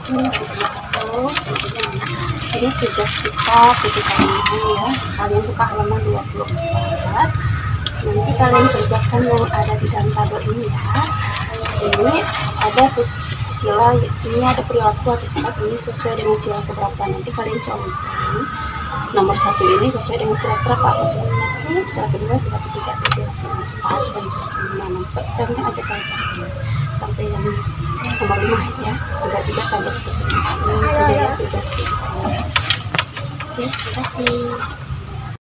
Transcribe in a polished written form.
Ini tugas kita ketika ini ya, kalian buka halaman 24. Nanti kalian kerjakan yang ada di dalam tabel ini ya. Ini ada sila, ini ada perilaku atau sifat, ini sesuai dengan sila keberapa. Nanti kalian contohkan nomor 1 ini sesuai dengan sila berapa, apa sila 1, sila kedua, sila ketiga, sila keempat, dan sila kelima. Contohnya aja salah satu sampai yang nomor 5 ya. Enggak juga tabel seperti ini. Ini sudah ya tugas kita. Oke, terima kasih.